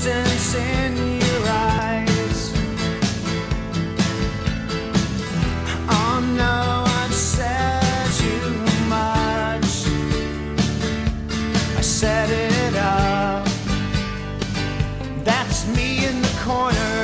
distance in your eyes. Oh no, I've said too much. I set it up. That's me in the corner,